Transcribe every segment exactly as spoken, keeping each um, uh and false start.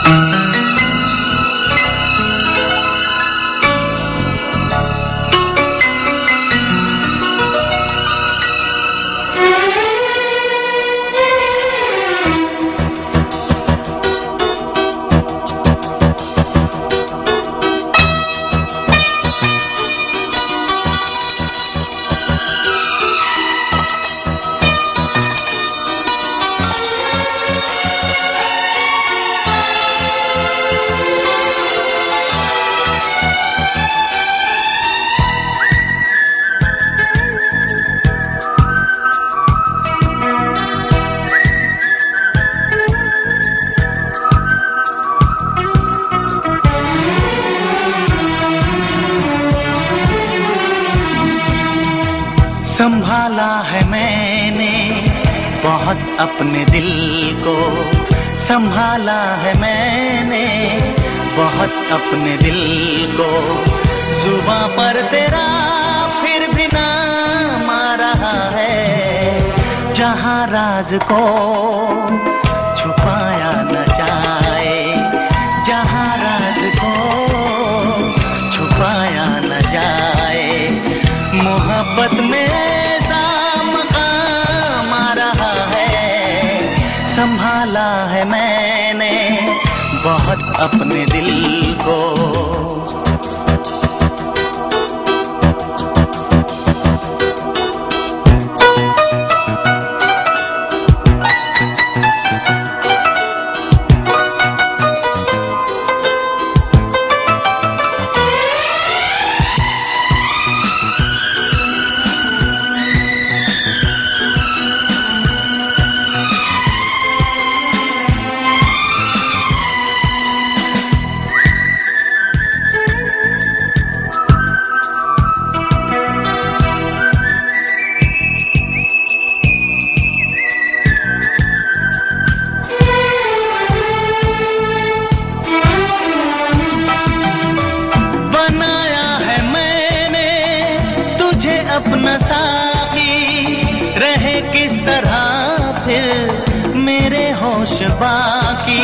संभाला है मैंने बहुत अपने दिल को, संभाला है मैंने बहुत अपने दिल को। जुबां पर तेरा फिर भी नाम आ रहा है, जहां राज को छुपाया न जाए, जहां राज को छुपाया न जाए। मोहब्बत में ऐसा मकाम आ रहा है, संभाला है मैंने बहुत अपने दिल को। अपना साथी रहे किस तरह फिर मेरे होश बाकी।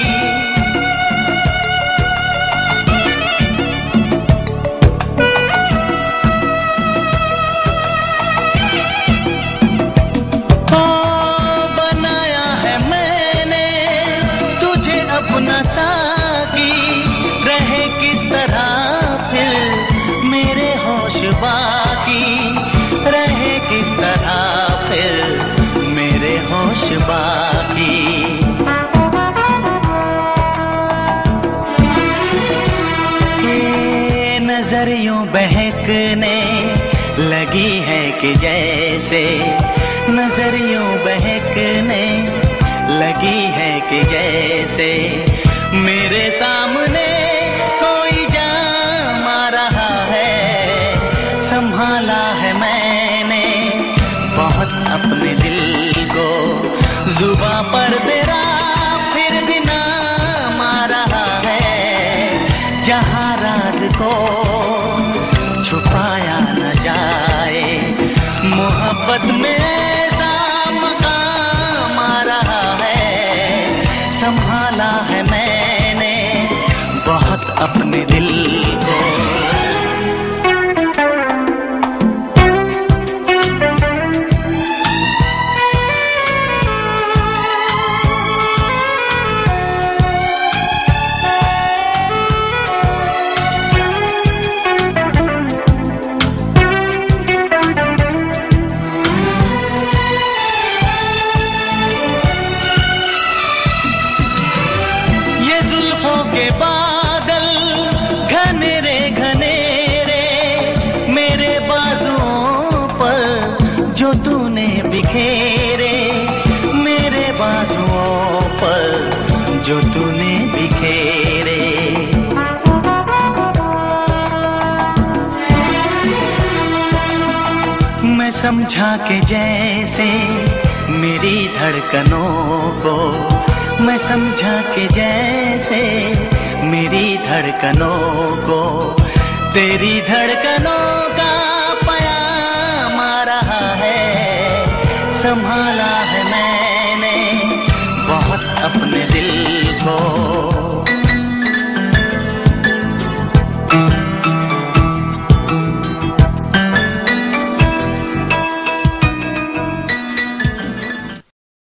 ओ बनाया है मैंने तुझे अपना साथी, रहे किस तरह फिर मेरे होश बाकी, रहे किस तरह फिर मेरे होश बाकी। ये नजर यूं बहकने लगी है कि जैसे, नजर यूं बहकने लगी है कि जैसे मेरे सामने कोई जाम आ रहा है। संभाला है मैंने बहुत अपने दिल को, जुबां पर तेरा फिर भी नाम आ रहा है, जहां राज को छुपाया न जाए। मोहब्बत में ऐसा मकाम आ रहा है, संभाला है मैंने बहुत अपने दिल को। के बादल घनेरे घनेरे मेरे बाजुओं पर जो तूने बिखेरे, मेरे बाजुओं पर जो तूने बिखेरे। मैं समझा कि जैसे मेरी धड़कनों को, मैं समझा कि जैसे मेरी धड़कनों को तेरी धड़कनों का प्याम आ रहा है। संभाल